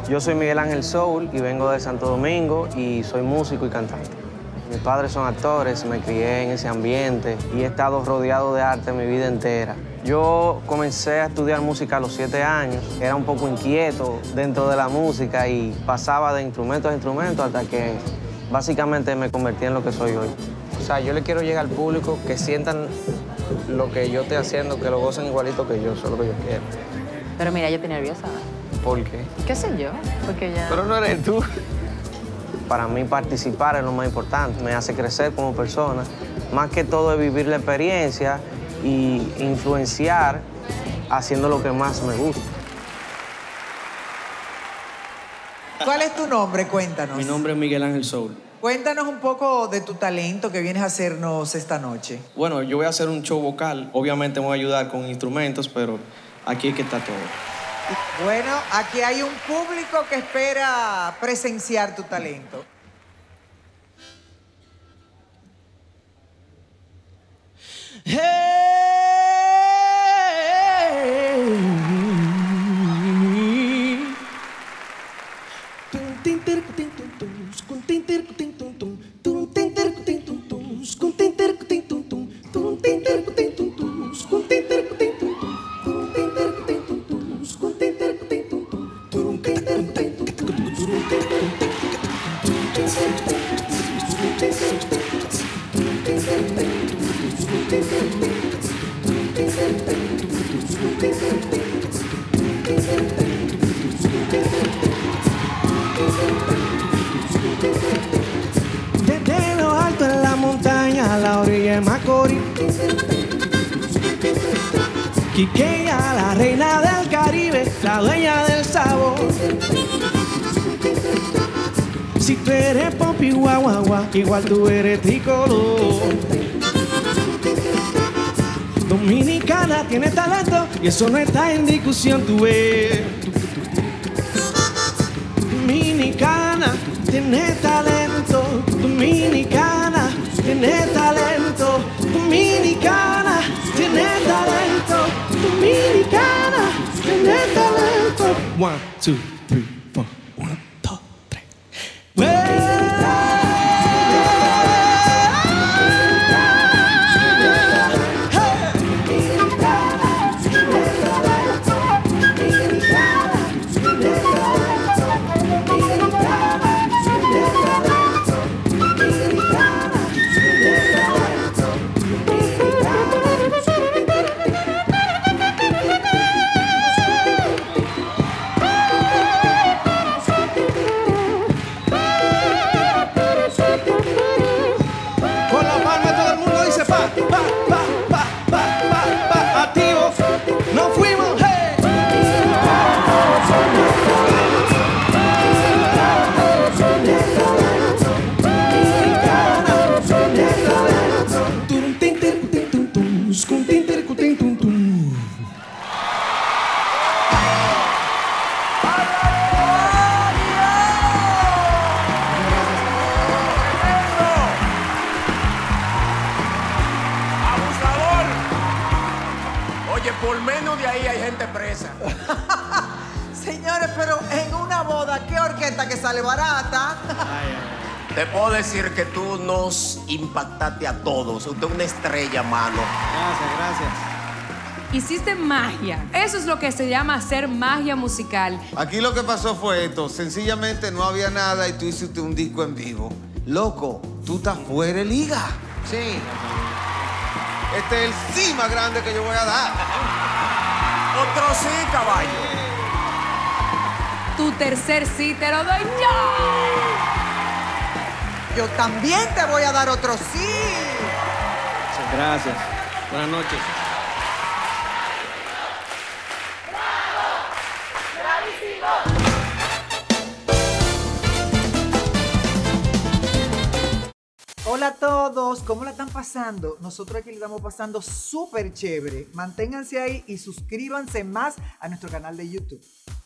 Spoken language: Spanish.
Yo soy Miguel Ángel Soul y vengo de Santo Domingo y soy músico y cantante. Mis padres son actores, me crié en ese ambiente y he estado rodeado de arte mi vida entera. Yo comencé a estudiar música a los 7 años, era un poco inquieto dentro de la música y pasaba de instrumento a instrumento hasta que básicamente me convertí en lo que soy hoy. O sea, yo le quiero llegar al público que sientan lo que yo estoy haciendo, que lo gocen igualito que yo, eso es lo que yo quiero. Pero mira, yo estoy nerviosa. ¿Por qué? ¿Qué sé yo? Porque ya... Pero no eres tú. Para mí participar es lo más importante, me hace crecer como persona. Más que todo es vivir la experiencia y influenciar haciendo lo que más me gusta. ¿Cuál es tu nombre? Cuéntanos. Mi nombre es Miguel Ángel Soul. Cuéntanos un poco de tu talento que vienes a hacernos esta noche. Bueno, yo voy a hacer un show vocal. Obviamente me voy a ayudar con instrumentos, pero aquí es que está todo. Bueno, aquí hay un público que espera presenciar tu talento. Desde lo alto en la montaña a la orilla de Macorís, Quiqueya, la reina del Caribe, la dueña del sabor. Si tú eres pop y guagua, igual tú eres tricolor. Dominicana tiene talento y eso no está en discusión, tú ves. Dominicana tiene talento, dominicana tiene talento, dominicana tiene talento, dominicana tiene talento. 1, 2, 3, 4. 1, 2, 3. Por menos de ahí hay gente presa. Señores, pero en una boda, ¿qué orquesta que sale barata? Te puedo decir que tú nos impactaste a todos. Usted es una estrella, mano. Gracias, gracias. Hiciste magia. Eso es lo que se llama hacer magia musical. Aquí lo que pasó fue esto. Sencillamente no había nada y tú hiciste un disco en vivo. Loco, tú estás fuera de liga. Sí. Este es el sí más grande que yo voy a dar. Otro sí, caballo. Tu tercer sí te lo doy yo. Yo también te voy a dar otro sí. Gracias. Buenas noches. Hola a todos, ¿cómo la están pasando? Nosotros aquí le estamos pasando súper chévere. Manténganse ahí y suscríbanse más a nuestro canal de YouTube.